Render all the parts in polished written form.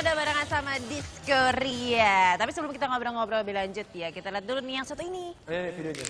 udah barengan sama Discoria. Tapi sebelum kita ngobrol-ngobrol lebih lanjut ya, kita lihat dulu nih yang satu ini. Ayo videonya.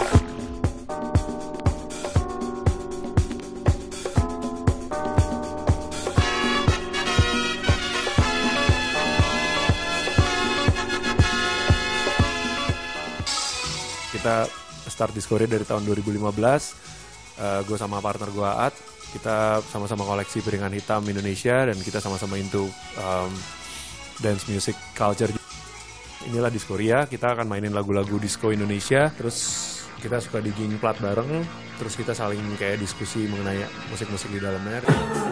Kita start Discoria dari tahun 2015. Gue sama partner gue Aat, kita sama-sama koleksi piringan hitam Indonesia dan kita sama-sama into dance music culture. Inilah Discoria, kita akan mainin lagu-lagu disco Indonesia, terus kita suka digging plat bareng, terus kita saling kayak diskusi mengenai musik-musik di dalamnya.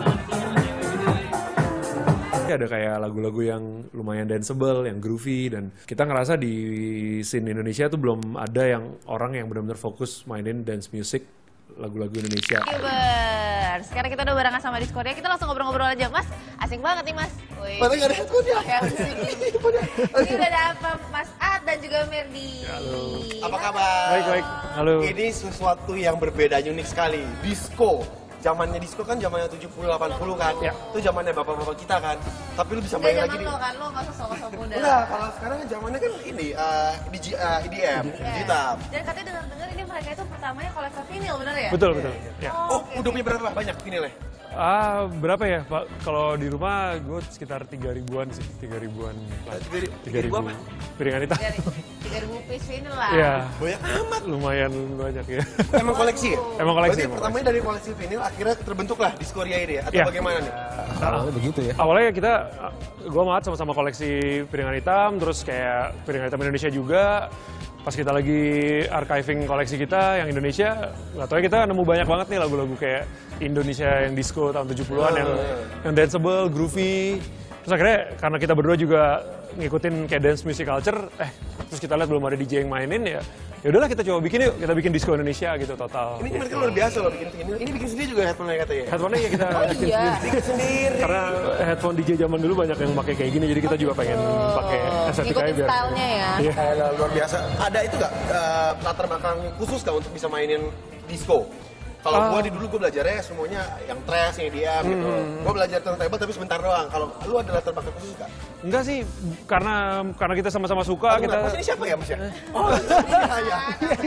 Ada kayak lagu-lagu yang lumayan danceable, yang groovy, dan kita ngerasa di scene Indonesia tuh belum ada yang orang yang benar-benar fokus mainin dance music lagu-lagu Indonesia. Kiber, sekarang kita udah barengan sama Discoria, kita langsung ngobrol-ngobrol aja, Mas. Asik banget nih, Mas. Mana nggak ada headphone-nya? Ini udah ada apa, Mas Aat dan juga Merdi. Halo. Apa kabar? Baik. Halo. Ini sesuatu yang berbeda, unik sekali. Disco. Zamannya disco kan zamannya 70-80 kan. Ya. Itu zamannya bapak-bapak kita kan. Tapi lu bisa main lagi Zaman lo kan, lo nggak usah sok-sok muda. Enggak, kalau sekarang zamannya kan ini EDM, digital. Dan katanya dengar-dengar ini mereka itu pertamanya kolektor vinil, bener ya? Betul. Ya. Oh, udah punya berapa banyak vinilnya? Berapa ya Pak? Kalau di rumah gue sekitar 3.000-an sih, 3.000-an. 3.000 apa? Piringan hitam. 3.000 piece vinil lah. Iya. Banyak amat. Lumayan banyak ya. Emang koleksi ya? Emang koleksi. Berarti pertamanya dari koleksi vinil akhirnya terbentuklah Discoria ini ya? Atau Iya. bagaimana nih? Awalnya begitu ya? Awalnya kita, gue sama Aat sama-sama koleksi piringan hitam, terus kayak piringan hitam Indonesia juga. Pas kita lagi archiving koleksi kita yang Indonesia, nggak tahu ya kita nemu banyak banget nih lagu-lagu kayak Indonesia yang disco tahun 70-an yang danceable, groovy. Terus akhirnya karena kita berdua juga ngikutin kayak dance music culture, terus kita lihat belum ada DJ yang mainin ya udahlah kita coba bikin yuk, kita bikin disco Indonesia gitu total. Ini mereka luar biasa loh bikin vinil. Ini bikin sendiri juga headphone-nya katanya. Headphone-nya ya kita bikin sendiri. Karena headphone DJ zaman dulu banyak yang pakai kayak gini, jadi kita juga pengen pakai estetikanya Ngikutin biar. stylenya ya. Iya. Luar biasa. Ada itu nggak latar belakang khusus nggak untuk bisa mainin disco? Kalau gua di dulu gua belajarnya semuanya yang thrash, yang EDM gitu. Gua belajar turntable tapi sebentar doang. Kalau lu ada latar belakang khusus nggak? Enggak sih, karena kita sama-sama suka kita. Mas ini siapa ya Mas ya? Oh iya.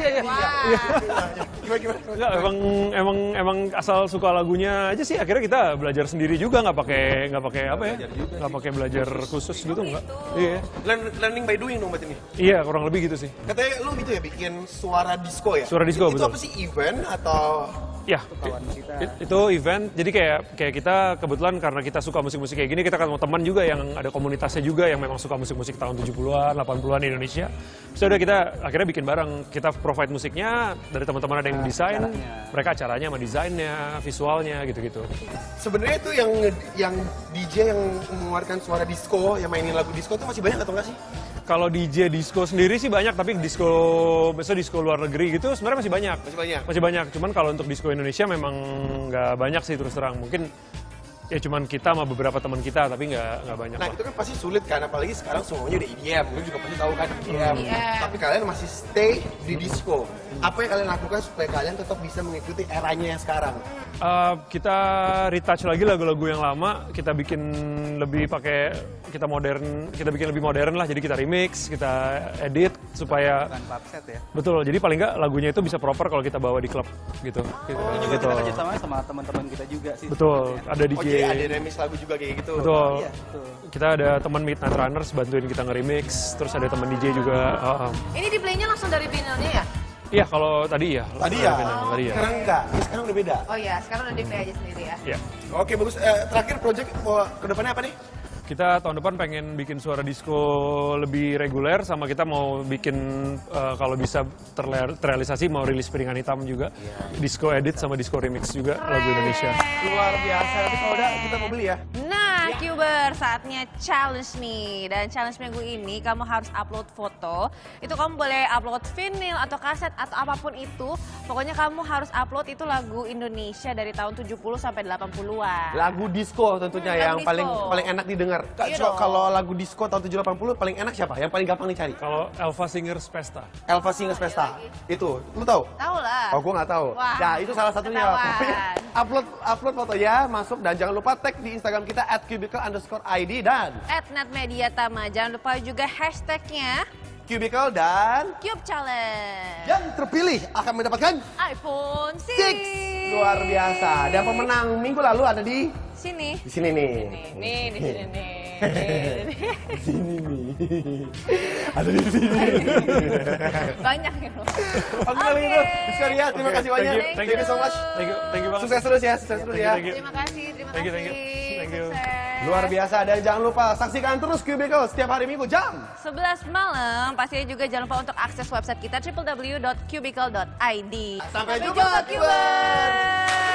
Gimana? Enggak, emang asal suka lagunya aja sih. Akhirnya kita belajar sendiri juga, nggak pakai apa ya? Nggak pakai belajar khusus gitu enggak. Iya. Learning by doing dong berarti ini. Iya, kurang lebih gitu sih. Katanya lu gitu ya bikin suara disco ya? Suara disco, itu betul. Apa sih event atau? Ya, itu event. Jadi kayak kita kebetulan karena kita suka musik-musik kayak gini, kita ketemu teman juga yang ada komunitasnya juga yang memang suka musik-musik tahun 70-an, 80-an di Indonesia. So udah kita akhirnya bikin bareng. Kita provide musiknya, dari teman-teman ada yang desain, mereka acaranya sama desainnya, visualnya gitu-gitu. Sebenarnya itu yang DJ yang mengeluarkan suara disco, yang mainin lagu disco itu masih banyak atau enggak sih? Kalau DJ disco sendiri sih banyak, tapi biasanya disco luar negeri gitu sebenarnya masih banyak. Masih banyak. Cuman kalau untuk disco Indonesia memang nggak banyak sih terus terang. Mungkin ya cuman kita sama beberapa teman kita, tapi nggak banyak. Nah itu kan pasti sulit kan, apalagi sekarang semuanya udah EDM. Lu juga pasti tahu kan EDM. Tapi kalian masih stay di disco. Apa yang kalian lakukan supaya kalian tetap bisa mengikuti eranya yang sekarang? Kita retouch lagi lagu-lagu yang lama, kita bikin lebih kita bikin lebih modern lah. Jadi kita remix, kita edit supaya Bukan pubset ya? betul. Jadi paling nggak lagunya itu bisa proper kalau kita bawa di klub gitu. Ini juga kita kerjasama sama teman-teman kita juga sih. Betul, ada DJ. Oke, ada remix lagu juga kayak gitu. Betul. Iya, betul. Kita ada teman Midnight Runners bantuin kita nge-remix, terus ada teman DJ juga. Ini di playnya langsung dari vinilnya ya? Iya, kalau tadi ya. Tadi ya? Tadi ya. Sekarang enggak, ya, sekarang udah beda. Oh iya, sekarang udah di play aja sendiri ya? Iya. Oke, bagus. Terakhir project ke depannya apa nih? Kita tahun depan pengen bikin suara disco lebih reguler, sama kita mau bikin kalau bisa terrealisasi mau rilis piringan hitam juga. Disco edit sama disco remix juga lagu Indonesia. Luar biasa. Tapi kalau udah kita mau beli ya. Nah, Cuber, saatnya challenge nih. Dan challenge minggu ini kamu harus upload foto. Itu kamu boleh upload vinil atau kaset atau apapun itu. Pokoknya kamu harus upload itu lagu Indonesia dari tahun 70 sampai 80-an. Lagu disco tentunya yang lagu paling disco. enak didengar. Iya dong. Kalau lagu disco tahun 70-80 paling enak siapa? Yang paling gampang dicari? Kalau Elva Singers Pesta. Elva Singers Pesta. Itu, lu tahu? Tahu lah. Oh, gua nggak tahu. Wah, Ya, itu salah satunya. ketahuan. upload fotonya, masuk dan jangan lupa tag di Instagram kita @cubicle_id dan @netmediatama. Jangan lupa juga hashtagnya Cubicle dan Cube Challenge. yang terpilih akan mendapatkan iPhone 6. 6. Luar biasa. Dan pemenang minggu lalu ada di Sini. sini nih. Nih, di sini nih. Di sini nih. Ada di sini. Banyak ya. Oke, kalau gitu. Sekali ya, terima kasih banyak. Thank Thank you so much. Thank you banget. Sukses terus ya, sukses terus ya. Thank you. Terima kasih, terima Thank you, kasih. thank you. Sukses. Luar biasa dan jangan lupa saksikan terus Cubicle setiap hari Minggu jam 11 malam, pastinya juga jangan lupa untuk akses website kita www.cubicle.id. Sampai jumpa, Cubers!